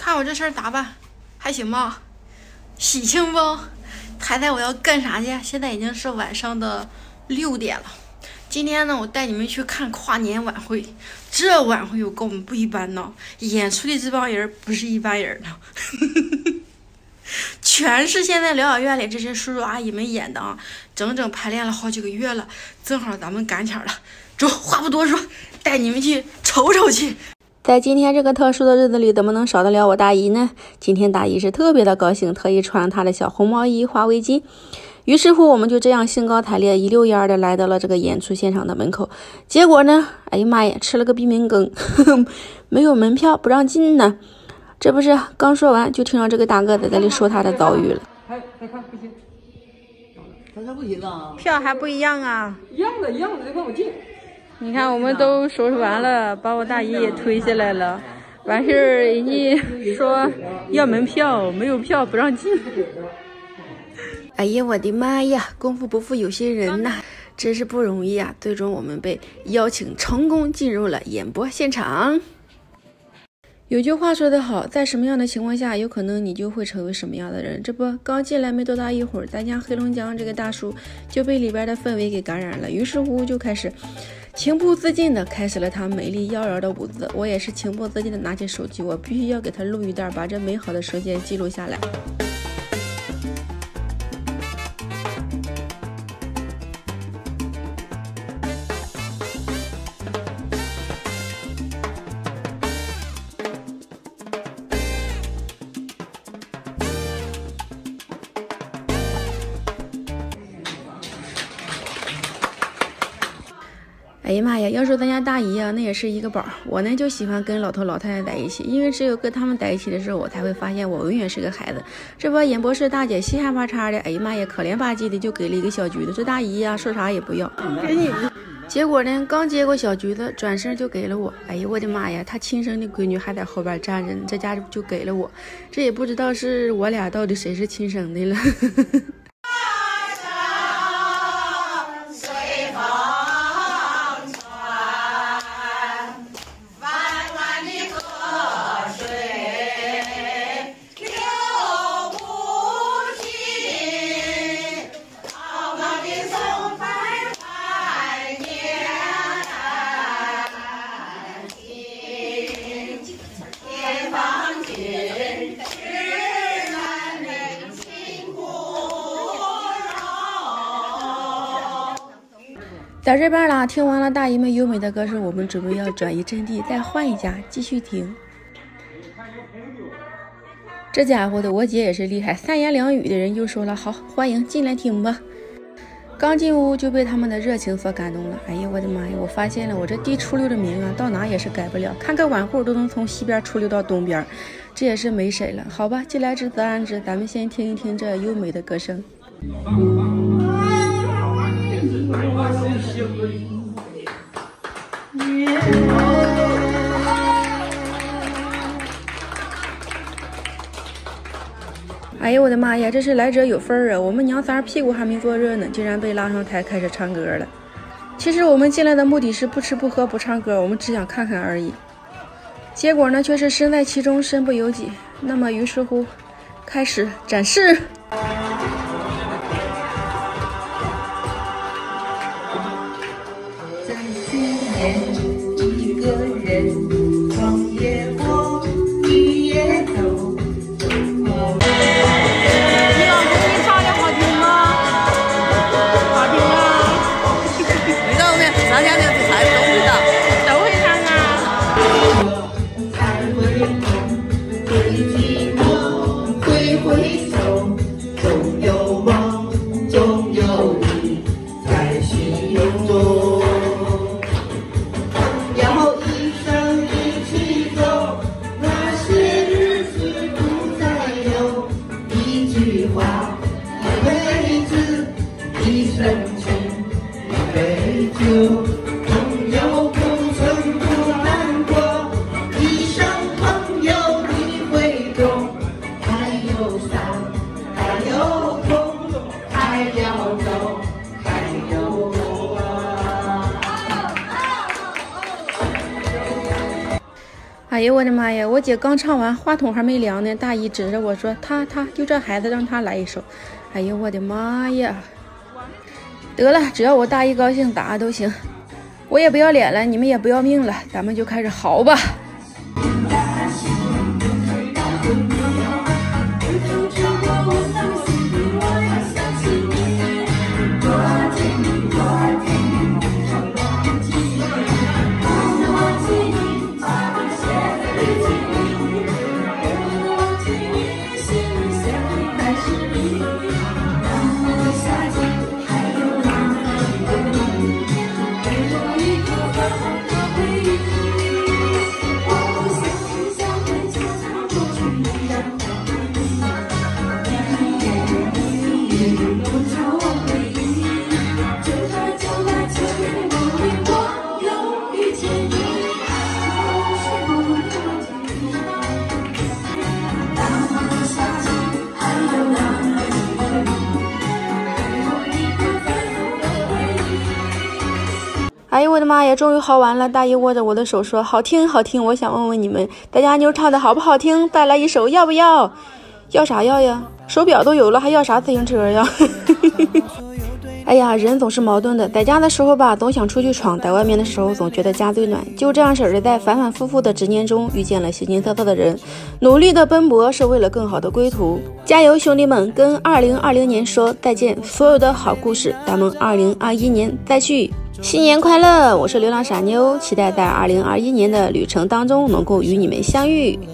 看我这身打扮，还行吧？喜庆不？猜猜我要干啥去？现在已经是晚上的6点了。今天呢，我带你们去看跨年晚会。这晚会有够不一般呢，演出的这帮人不是一般人呢，全是现在疗养院里这些叔叔阿姨们演的啊，整整排练了好几个月了。正好咱们赶巧了，走，话不多说，带你们去瞅瞅去。在今天这个特殊的日子里，怎么能少得了我大姨呢？今天大姨是特别的高兴，特意穿了她的小红毛衣、花围巾。于是乎，我们就这样兴高采烈、一溜烟的来到了这个演出现场的门口。结果呢，哎呀妈呀，吃了个闭门羹，没有门票，不让进呢。这不是刚说完，就听到这个大个子在这里说他的遭遇了。 还看不行，他不行啊， 票还不一样啊， 一样的，得让我进。 你看，我们都收拾完了，把我大姨也推下来了。完事儿，人家说要门票，没有票不让进。哎呀，我的妈呀！功夫不负有心人呐，真是不容易啊！最终我们被邀请成功进入了演播现场。有句话说得好，在什么样的情况下，有可能你就会成为什么样的人。这不，刚进来没多大一会儿，咱家黑龙江这个大叔就被里边的氛围给感染了，于是乎就开始情不自禁的开始了他美丽妖娆的舞姿。我也是情不自禁的拿起手机，我必须要给他录一段，把这美好的瞬间记录下来。哎呀妈呀！要说咱家大姨啊，那也是一个宝。我呢就喜欢跟老头老太太在一起，因为只有跟他们在一起的时候，我才会发现我永远是个孩子。这不，演播室大姐稀罕巴叉的，哎呀妈呀，可怜吧唧的就给了一个小橘子。这大姨呀，说啥也不要，给你。结果呢，刚接过小橘子，转身就给了我。哎呀，我的妈呀，他亲生的闺女还在后边站着呢，这家就给了我。这也不知道是我俩到底谁是亲生的了。在这边啦，听完了大姨们优美的歌声，我们准备要转移阵地，再换一家继续听。这家伙的，我姐也是厉害，三言两语的人就说了好，欢迎进来听吧。刚进屋就被他们的热情所感动了。哎呀，我的妈呀！我发现了，我这地出溜的名啊，到哪也是改不了。看个晚户都能从西边出溜到东边，这也是没谁了。好吧，既来之则安之，咱们先听一听这优美的歌声。哎呀，我的妈呀，这是来者有份啊！我们娘仨屁股还没坐热呢，竟然被拉上台开始唱歌了。其实我们进来的目的是不吃不喝不唱歌，我们只想看看而已。结果呢，却是身在其中身不由己。那么于是乎，开始展示。 一个人闯也过，你也走。 你老公你唱的好听吗？好听啊！ 没到那咱家那个孩子都会的， 都会唱啊。 才会懂，回头，回回首，总有。 哎呦我的妈呀！我姐刚唱完，话筒还没凉呢，大姨指着我说：“他就这孩子，让他来一首。”哎呦我的妈呀！得了，只要我大姨高兴，打都行。我也不要脸了，你们也不要命了，咱们就开始嚎吧。哎呦我的妈呀！终于嚎完了，大姨握着我的手说：“好听，好听。”我想问问你们，大家妞唱的好不好听？再来一首，要不要？要啥要呀？手表都有了，还要啥自行车呀？哎呀，人总是矛盾的，在家的时候吧，总想出去闯；在外面的时候，总觉得家最暖。就这样式的，在反反复复的执念中，遇见了形形色色的人，努力的奔波是为了更好的归途。加油，兄弟们！跟2020年说再见，所有的好故事，咱们2021年再续。新年快乐！我是流浪傻妞，期待在2021年的旅程当中能够与你们相遇。